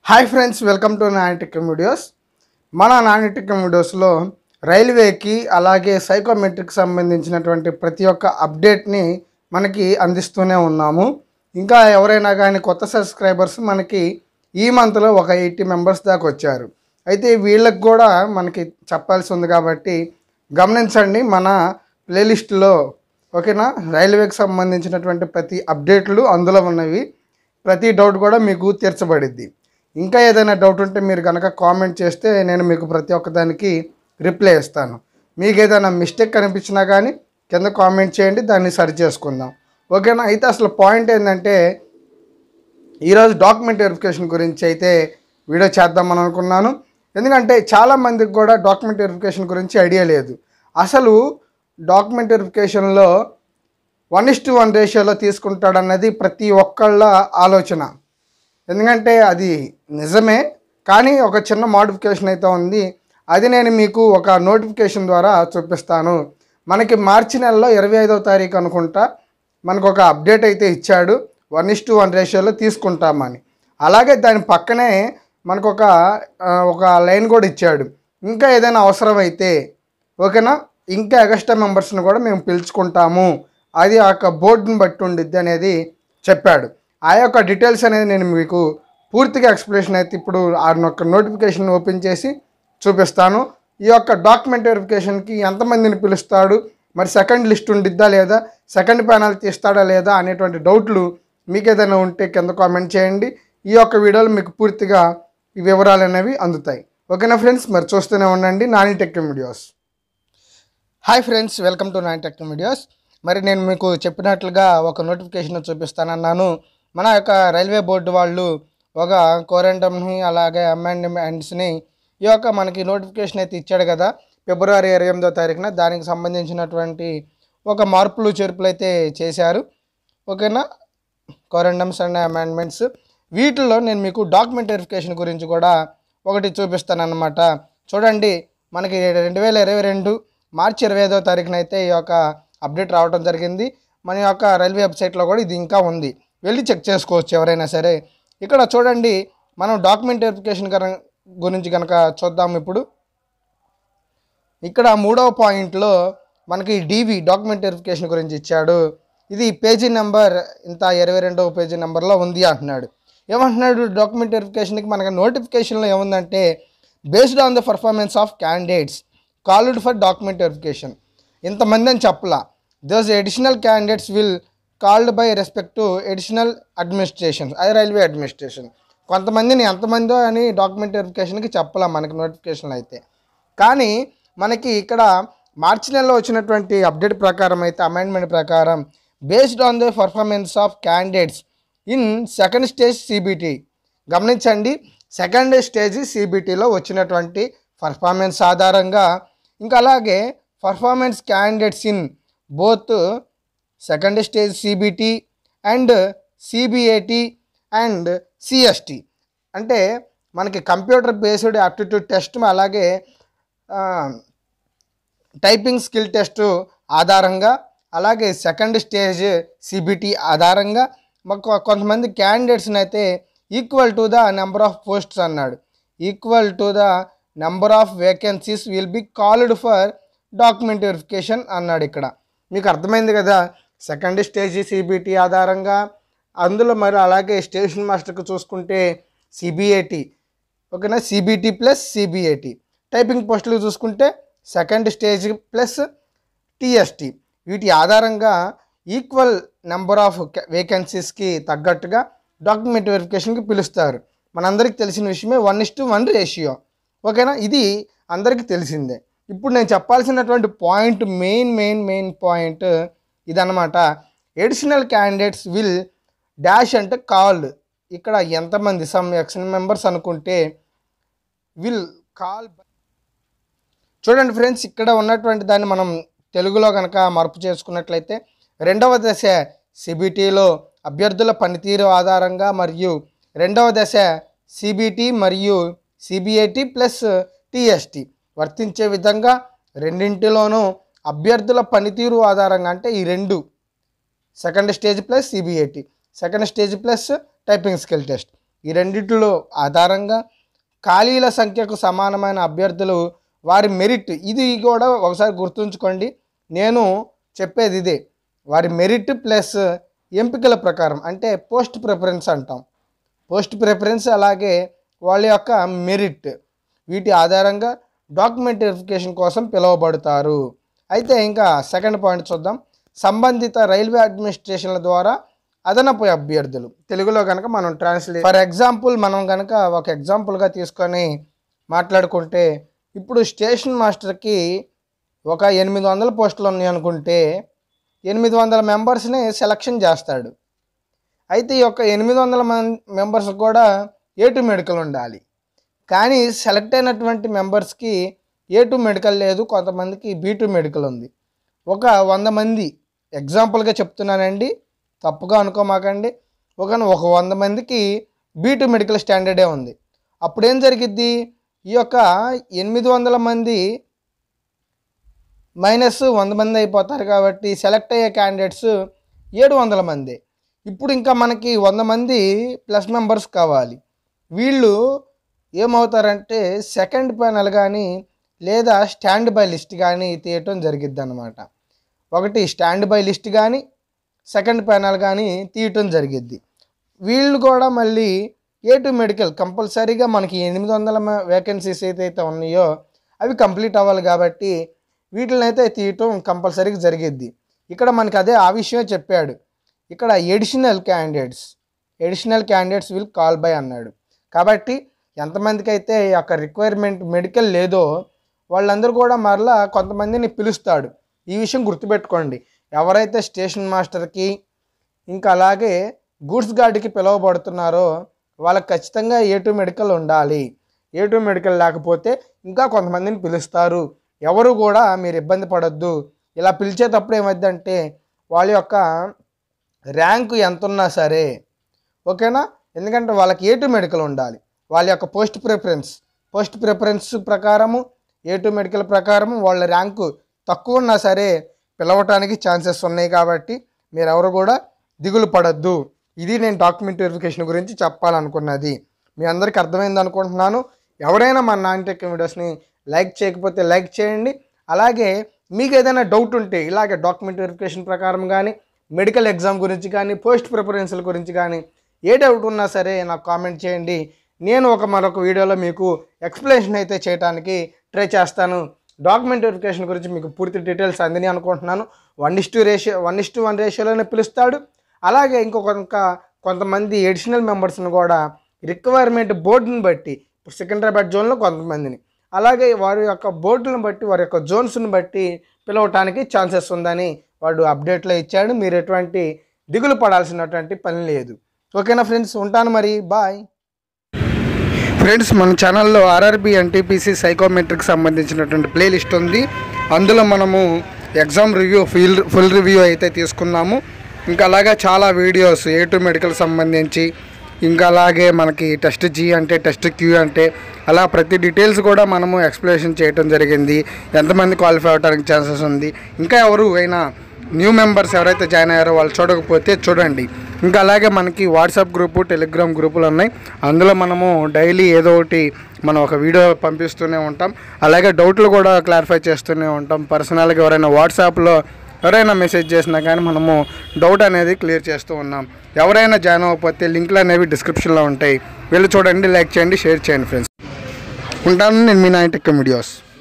Hi friends, welcome to Nani tech videos. మన Nani tech వీడియోస్లో రైల్వేకి అలాగే సైకోమెట్రిక్ సంబంధించినటువంటి ప్రతి ఒక్క అప్డేట్ని మనకి అందిస్తూనే ఉన్నాము. ఇంకా ఎవరైనా కానీ కొత్త సబ్స్క్రైబర్స్ మనకి ఈ మంత్లో ఒక 80 మెంబర్స్ దాకా వచ్చారు. అయితే వీళ్ళకి కూడా మనకి చెప్పాల్సి ఉంది కాబట్టి గమనించండి. మన ప్లేలిస్ట్లో ఓకేనా, రైల్వేకి సంబంధించినటువంటి ప్రతి అప్డేట్లు అందులో ఉన్నవి. ప్రతి డౌట్ కూడా మీకు తీర్చబడిద్ది. ఇంకా ఏదైనా డౌట్ ఉంటే మీరు కనుక కామెంట్ చేస్తే నేను మీకు ప్రతి ఒక్కదానికి రిప్లై ఇస్తాను. మీకు ఏదైనా మిస్టేక్ కనిపించినా కానీ కింద కామెంట్ చేయండి, దాన్ని సరి చేసుకుందాం. ఓకేనా. అయితే అసలు పాయింట్ ఏంటంటే ఈరోజు డాక్యుమెంట్ వెరిఫికేషన్ గురించి అయితే వీడియో చేద్దామని అనుకున్నాను. ఎందుకంటే చాలామందికి కూడా డాక్యుమెంట్ వెరిఫికేషన్ గురించి ఐడియా లేదు. అసలు డాక్యుమెంట్ వెరిఫికేషన్లో 1:1 రేషియోలో తీసుకుంటాడన్నది ప్రతి ఒక్కళ్ళ ఆలోచన. ఎందుకంటే అది నిజమే, కానీ ఒక చిన్న మోడిఫికేషన్ అయితే ఉంది. అది నేను మీకు ఒక నోటిఫికేషన్ ద్వారా చూపిస్తాను. మనకి మార్చి నెలలో 25వ తారీఖు అనుకుంటా మనకు ఒక అప్డేట్ అయితే ఇచ్చాడు, 1:1 రేషియోలో తీసుకుంటామని. అలాగే దాని పక్కనే మనకు ఒక లైన్ కూడా ఇచ్చాడు, ఇంకా ఏదైనా అవసరం అయితే ఓకేనా, ఇంకా ఎక్స్ట్రా మెంబర్స్ని కూడా మేము పిలుచుకుంటాము, అది ఆ యొక్క బోర్డుని బట్టి ఉండిద్ది అనేది చెప్పాడు. ఆ యొక్క డీటెయిల్స్ అనేది నేను మీకు పూర్తిగా ఎక్స్ప్లెనేషన్ అయితే ఇప్పుడు ఆ యొక్క నోటిఫికేషన్ ఓపెన్ చేసి చూపిస్తాను. ఈ యొక్క డాక్యుమెంట్ వెరిఫికేషన్కి ఎంతమందిని పిలుస్తాడు, మరి సెకండ్ లిస్ట్ ఉండిద్దా లేదా, సెకండ్ ప్యానల్ తీస్తాడా లేదా అనేటువంటి డౌట్లు మీకు ఏదైనా ఉంటే కింద కామెంట్ చేయండి. ఈ యొక్క వీడియోలో మీకు పూర్తిగా ఈ వివరాలు అనేవి అందుతాయి. ఓకేనా ఫ్రెండ్స్, మరి చూస్తూనే ఉండండి Nani tech videos. Hi friends, welcome to Nani tech videos. మరి నేను మీకు చెప్పినట్లుగా ఒక నోటిఫికేషన్ చూపిస్తానన్నాను. మన యొక్క రైల్వే బోర్డు వాళ్ళు ఒక కోరెండమ్ని అలాగే అమెండ్మెంట్స్ని ఈ యొక్క మనకి నోటిఫికేషన్ అయితే ఇచ్చాడు కదా ఫిబ్రవరి 28వ తారీఖున. దానికి సంబంధించినటువంటి ఒక మార్పులు చేర్పులు అయితే చేశారు. ఓకేనా, కోరెండమ్స్ అండ్ అమెండ్మెంట్స్. వీటిల్లో నేను మీకు డాక్యుమెంట్ వెరిఫికేషన్ గురించి కూడా ఒకటి చూపిస్తానన్నమాట. చూడండి, మనకి 2022 మార్చి 25వ తారీఖున అయితే ఈ యొక్క అప్డేట్ రావడం జరిగింది. మన యొక్క రైల్వే వెబ్సైట్లో కూడా ఇది ఇంకా ఉంది, వెళ్ళి చెక్ చేసుకోవచ్చు ఎవరైనా సరే. ఇక్కడ చూడండి, మనం డాక్యుమెంట్ వెరిఫికేషన్ గురించి కనుక చూద్దాం. ఇప్పుడు ఇక్కడ 3వ పాయింట్లో మనకి డీవీ డాక్యుమెంట్ వెరిఫికేషన్ గురించి ఇచ్చాడు. ఇది పేజీ నెంబర్ ఇంత 22వ పేజీ నెంబర్లో ఉంది అంటున్నాడు. ఏమంటున్నాడు, డాక్యుమెంట్ వెరిఫికేషన్కి మనకి నోటిఫికేషన్లో ఏముందంటే based on the performance of candidates called for document verification. ఇంతమంది అని చెప్పలా, those additional candidates will called by respect to additional administrations, అది రైల్వే అడ్మినిస్ట్రేషన్. కొంతమందిని ఎంతమందో అని డాక్యుమెంట్ వెరిఫికేషన్కి చెప్పలేం మనకి నోటిఫికేషన్లో అయితే. కానీ మనకి ఇక్కడ మార్చి నెలలో వచ్చినటువంటి అప్డేట్ ప్రకారం అయితే అమెండ్మెంట్ ప్రకారం based on the performance of candidates in second stage CBT. గమనించండి, సెకండ్ స్టేజ్ సిబిటిలో వచ్చినటువంటి పర్ఫార్మెన్స్ ఆధారంగా, ఇంకా అలాగే performance candidates in both second stage CBT and CBAT and CST, అంటే మనకి కంప్యూటర్ బేస్డ్ యాప్టిట్యూడ్ టెస్ట్ అలాగే టైపింగ్ స్కిల్ టెస్ట్ ఆధారంగా, అలాగే సెకండ్ స్టేజ్ సిబిటి ఆధారంగా మాకు కొంతమంది క్యాండిడేట్స్ని అయితే equal to the number of posts అన్నాడు. Equal to the number of vacancies will be called for document verification అన్నాడు. ఇక్కడ మీకు అర్థమైంది కదా, సెకండ్ స్టేజ్ సిబిటి ఆధారంగా, అందులో మరి అలాగే స్టేషన్ మాస్టర్కి చూసుకుంటే సిబిఏటి, ఓకేనా, సిబిటి ప్లస్ సిబిఏటి. టైపింగ్ పోస్టులు చూసుకుంటే సెకండ్ స్టేజ్ ప్లస్ టిఎస్టి. వీటి ఆధారంగా ఈక్వల్ నెంబర్ ఆఫ్ వేకెన్సీస్కి తగ్గట్టుగా డాక్యుమెంట్ వెరిఫికేషన్కి పిలుస్తారు. మనందరికీ తెలిసిన విషయమే 1:1 రేషియో. ఓకేనా, ఇది అందరికీ తెలిసిందే. ఇప్పుడు నేను చెప్పాల్సినటువంటి పాయింట్ మెయిన్ పాయింట్ ఇదన్నమాట. ఎడిషనల్ క్యాండిడేట్స్ విల్ డాష్ అంటే కాల్డ్, ఇక్కడ ఎంతమంది సమ్ ఎక్స్ మెంబర్స్ అనుకుంటే విల్ కాల్. చూడండి ఫ్రెండ్స్, ఇక్కడ ఉన్నటువంటి దాన్ని మనం తెలుగులో కనుక మార్పు చేసుకున్నట్లయితే, రెండవ దశ సిబిటిలో అభ్యర్థుల పనితీరు ఆధారంగా మరియు రెండవ దశ సిబిటి మరియు సిబిఐటి ప్లస్ టిఎస్టి వర్తించే విధంగా రెండింటిలోనూ అభ్యర్థుల పనితీరు ఆధారంగా, అంటే ఈ రెండు second stage plus CBIT, second stage plus typing skill test, ఈ రెండిట్లో ఆధారంగా ఖాళీల సంఖ్యకు సమానమైన అభ్యర్థులు వారి మెరిట్, ఇది కూడా ఒకసారి గుర్తుంచుకోండి, నేను చెప్పేది ఇదే, వారి మెరిట్ ప్లస్ ఎంపికల ప్రకారం, అంటే పోస్ట్ ప్రిఫరెన్స్ అంటాం, పోస్ట్ ప్రిఫరెన్స్ అలాగే వాళ్ళ యొక్క మెరిట్, వీటి ఆధారంగా డాక్యుమెంట్ వెరిఫికేషన్ కోసం పిలువబడతారు. అయితే ఇంకా సెకండ్ పాయింట్ చూద్దాం. సంబంధిత రైల్వే అడ్మినిస్ట్రేషన్ల ద్వారా అదనపు అభ్యర్థులు, తెలుగులో కనుక మనం ట్రాన్స్లేట్, ఫర్ ఎగ్జాంపుల్ మనం కనుక ఒక ఎగ్జాంపుల్గా తీసుకొని మాట్లాడుకుంటే, ఇప్పుడు స్టేషన్ మాస్టర్కి ఒక 800 పోస్టులు ఉన్నాయి అనుకుంటే 800 మెంబర్స్ని సెలక్షన్ చేస్తాడు. అయితే ఈ యొక్క 800 మెంబర్స్ కూడా A2 మెడికల్ ఉండాలి. కానీ సెలెక్ట్ అయినటువంటి మెంబర్స్కి A2 మెడికల్ లేదు, కొంతమందికి B2 మెడికల్ ఉంది. ఒక 100 మంది, ఎగ్జాంపుల్గా చెప్తున్నానండి, తప్పుగా అనుకోమాకండి, ఒక 100 మందికి B2 మెడికల్ స్టాండర్డే ఉంది. అప్పుడేం జరిగిద్ది, ఈ యొక్క 800 మంది మైనస్ 100 మంది అయిపోతారు కాబట్టి సెలెక్ట్ అయ్యే క్యాండిడేట్స్ 700 మంది. ఇప్పుడు ఇంకా మనకి 100 మంది ప్లస్ మెంబర్స్ కావాలి. వీళ్ళు ఏమవుతారంటే సెకండ్ ప్యానల్ కానీ లేదా స్టాండ్ బై లిస్ట్ కానీ తీయటం జరిగిద్ది అన్నమాట. ఒకటి స్టాండ్ బై లిస్ట్ కానీ సెకండ్ ప్యానల్ కానీ తీయటం జరిగిద్ది. వీళ్ళు కూడా మళ్ళీ A2 మెడికల్ కంపల్సరీగా మనకి 800 వేకెన్సీస్ ఏదైతే ఉన్నాయో అవి కంప్లీట్ అవ్వాలి కాబట్టి వీటిని అయితే తీయటం కంపల్సరీగా జరిగిద్ది. ఇక్కడ మనకి అదే ఆ విషయమే చెప్పాడు. ఇక్కడ additional candidates will call by అన్నాడు. కాబట్టి ఎంతమందికి అయితే ఈ యొక్క రిక్వైర్మెంట్ మెడికల్ లేదో వాళ్ళందరూ కూడా మరలా కొంతమందిని పిలుస్తాడు. ఈ విషయం గుర్తుపెట్టుకోండి. ఎవరైతే స్టేషన్ మాస్టర్కి ఇంకా అలాగే గూడ్స్ గార్డ్కి పిలువబడుతున్నారో వాళ్ళకి ఖచ్చితంగా A2 మెడికల్ ఉండాలి. A2 మెడికల్ లేకపోతే ఇంకా కొంతమందిని పిలుస్తారు. ఎవరు కూడా మీరు ఇబ్బంది పడొద్దు. ఇలా పిలిచేటప్పుడు ఏమైందంటే వాళ్ళ యొక్క ర్యాంకు ఎంత ఉన్నా సరే, ఓకేనా, ఎందుకంటే వాళ్ళకి A2 మెడికల్ ఉండాలి. వాళ్ళ యొక్క పోస్ట్ ప్రిఫరెన్స్ ప్రకారము A2 మెడికల్ ప్రకారము వాళ్ళ ర్యాంకు తక్కువ ఉన్నా సరే పిలవటానికి ఛాన్సెస్ ఉన్నాయి. కాబట్టి మీరు ఎవరు కూడా దిగులు పడద్దు. ఇది నేను డాక్యుమెంట్ వెరిఫికేషన్ గురించి చెప్పాలనుకున్నది. మీ అందరికీ అర్థమైంది అనుకుంటున్నాను. ఎవరైనా మన నాని టెక్ వీడియోస్ని లైక్ చేయకపోతే లైక్ చేయండి. అలాగే మీకు ఏదైనా డౌట్ ఉంటే ఇలాగే డాక్యుమెంట్ వెరిఫికేషన్ ప్రకారం కానీ మెడికల్ ఎగ్జామ్ గురించి కానీ పోస్ట్ ప్రిఫరెన్స్ల గురించి కానీ ఏ డౌట్ ఉన్నా సరే నాకు కామెంట్ చేయండి. నేను మరొక వీడియోలో మీకు ఎక్స్ప్లెనేషన్ అయితే చేయడానికి ట్రై చేస్తాను. డాక్యుమెంట్ వెరిఫికేషన్ గురించి మీకు పూర్తి డీటెయిల్స్ అందిని అనుకుంటున్నాను. 1:1 రేషియోలోనే పిలుస్తాడు. అలాగే కొంతమంది ఎడిషనల్ మెంబర్స్ని కూడా రిక్వైర్మెంట్ బోర్డుని బట్టి, ఇప్పుడు సికింద్రాబాద్ జోన్లో కొంతమందిని, అలాగే వారి యొక్క బోర్డులను బట్టి వారి యొక్క జోన్స్ని బట్టి పిలవటానికి ఛాన్సెస్ ఉందని వాడు అప్డేట్లో ఇచ్చాడు. మీరు ఎటువంటి దిగులు పడాల్సినటువంటి పని లేదు. ఓకేనా ఫ్రెండ్స్, ఉంటాను మరి, బాయ్. ఫ్రెండ్స్, మన ఛానల్లో RRB NTPC సైకోమెట్రిక్ సంబంధించినటువంటి ప్లేలిస్ట్ ఉంది. అందులో మనము ఎగ్జామ్ రివ్యూ ఫుల్ రివ్యూ అయితే తీసుకున్నాము. ఇంకా అలాగే చాలా వీడియోస్ A2 మెడికల్ సంబంధించి, ఇంకా అలాగే మనకి టెస్ట్ G అంటే టెస్ట్ Q అంటే అలా ప్రతి డీటెయిల్స్ కూడా మనము ఎక్స్ప్లెనేషన్ చేయడం జరిగింది. ఎంతమంది క్వాలిఫై అవ్వడానికి ఛాన్సెస్ ఉంది, ఇంకా ఎవరు అయినా న్యూ మెంబర్స్ ఎవరైతే జాయిన్ అయ్యారో వాళ్ళు చూడకపోతే చూడండి. ఇంకా అలాగే మనకి వాట్సాప్ గ్రూపు, టెలిగ్రామ్ గ్రూపులు ఉన్నాయి. అందులో మనము డైలీ ఏదో ఒకటి మనం ఒక వీడియో పంపిస్తూనే ఉంటాం. అలాగే డౌట్లు కూడా క్లారిఫై చేస్తూనే ఉంటాం. పర్సనల్గా ఎవరైనా వాట్సాప్లో ఎవరైనా మెసేజ్ చేసినా కానీ మనము డౌట్ అనేది క్లియర్ చేస్తూ ఉన్నాం. ఎవరైనా జాయిన్ అవ్వకపోతే లింక్లు అనేవి డిస్క్రిప్షన్లో ఉంటాయి, వెళ్ళి చూడండి, లైక్ చేయండి, షేర్ చేయండి ఫ్రెండ్స్. ఉంటాను నేను మీ నాని టెక్ వీడియోస్.